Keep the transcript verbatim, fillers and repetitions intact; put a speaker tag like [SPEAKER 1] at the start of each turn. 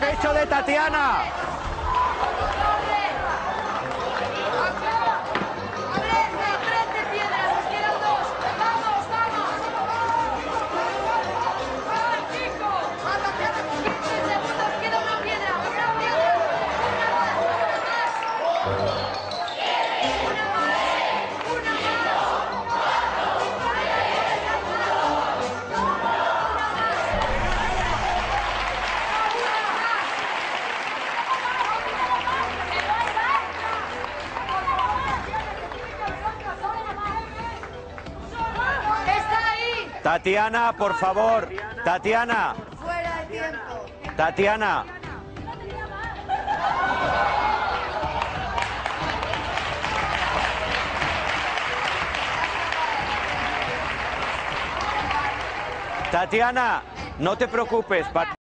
[SPEAKER 1] pecho de Tatiana. Tatiana, por favor. Tatiana.
[SPEAKER 2] Fuera de tiempo.
[SPEAKER 1] Tatiana. Tatiana, no te preocupes.